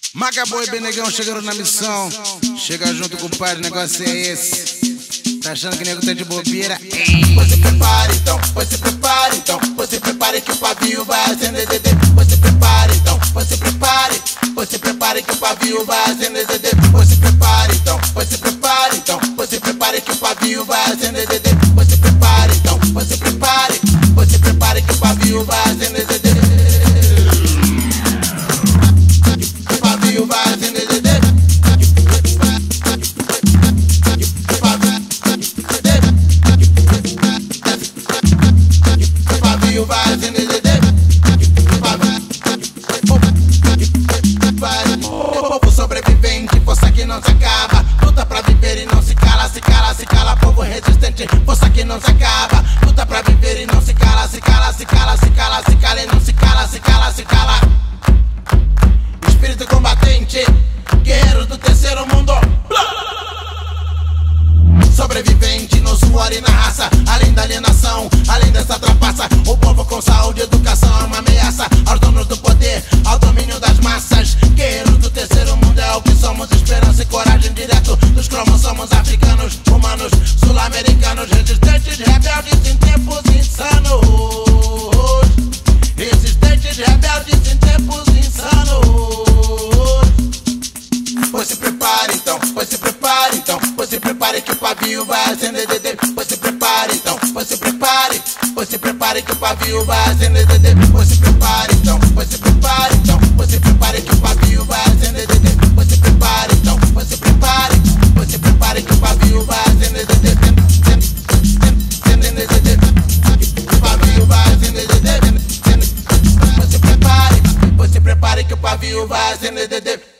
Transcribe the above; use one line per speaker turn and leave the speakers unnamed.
Macabou e Benegão chegaram na missão. Chega junto com o pai, o negócio é esse. Tá achando que nego tá de bobeira?
Pois se prepare então, pois se prepare então, pois se prepare que o pavio vai acender dedê. Pois se prepare então, pois se prepare, pois se prepare que o pavio vai acender dedê. Pois se prepare então, pois se prepare então, pois se prepare que o pavio vai acender dedê. Pois se prepare então, pois se prepare, pois se prepare que o pavio vai acender dedê. O pavio vai acender dedê. Vai acender dedê. O povo sobrevivente, força que não se acaba. Luta pra viver e não se cala, se cala, se cala. Povo resistente, força que não se acaba. Luta pra viver e não se cala, se cala, se cala, se cala, se cala e não se cala, se cala, se cala. Espírito combatente, guerreiros do terceiro mundo. Sobrevivente no suor e na raça, além da alienação, além dessa trapaça. O povo com saúde e educação é uma ameaça aos donos do poder, ao domínio das massas. Guerreiros do terceiro mundo é o que somos, esperança e coragem direto dos cromossomos africanos, humanos, sul-americanos, resistentes, rebeldes em tempos insanos. Resistentes, rebeldes em tempos insanos. Pois se prepare então, pois se prepare então, pois se prepare que o pavio vai acender dedê. Pois se prepare então, pois se prepare, pois se prepare que o pavio vai acender dedê. Pois se prepare então, pois se prepare então, pois se prepare que o pavio vai acender dedê. Pois se prepare então, pois se prepare, pois se prepare que o pavio vai acender dedê. O pavio vai acender dedê. Pois se prepare que o pavio vai acender dedê.